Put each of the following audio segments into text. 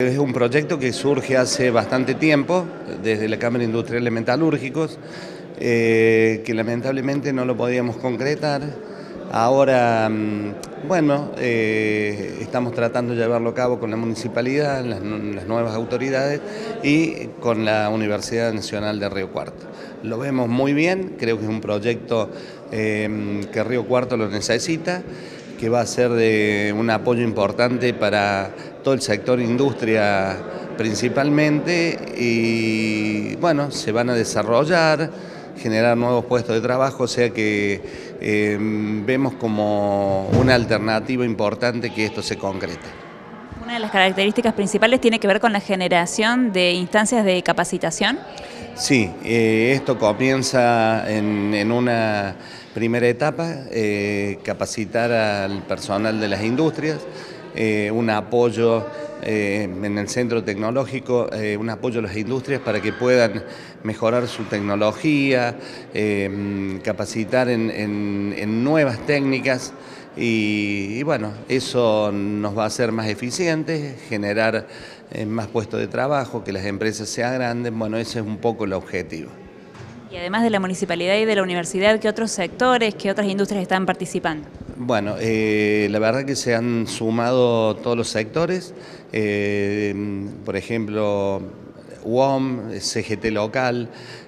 Es un proyecto que surge hace bastante tiempo, desde la Cámara Industrial de Metalúrgicos, que lamentablemente no lo podíamos concretar. Ahora, bueno, estamos tratando de llevarlo a cabo con la municipalidad, las nuevas autoridades y con la Universidad Nacional de Río Cuarto. Lo vemos muy bien, creo que es un proyecto que Río Cuarto lo necesita, que va a ser de un apoyo importante para todo el sector industria principalmente, y bueno, se van a desarrollar, generar nuevos puestos de trabajo, o sea que vemos como una alternativa importante que esto se concrete. Una de las características principales tiene que ver con la generación de instancias de capacitación. Sí, esto comienza en una primera etapa, capacitar al personal de las industrias, un apoyo en el centro tecnológico, un apoyo a las industrias para que puedan mejorar su tecnología, capacitar en nuevas técnicas. Y bueno, eso nos va a hacer más eficientes, generar más puestos de trabajo, que las empresas se agranden. Bueno, ese es un poco el objetivo. Y además de la municipalidad y de la universidad, ¿qué otros sectores, qué otras industrias están participando? Bueno, la verdad que se han sumado todos los sectores, por ejemplo, UOM, CGT local,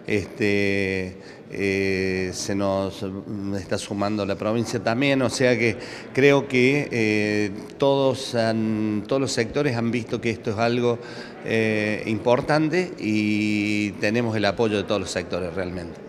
se nos está sumando la provincia también, o sea que creo que todos los sectores han visto que esto es algo importante y tenemos el apoyo de todos los sectores realmente.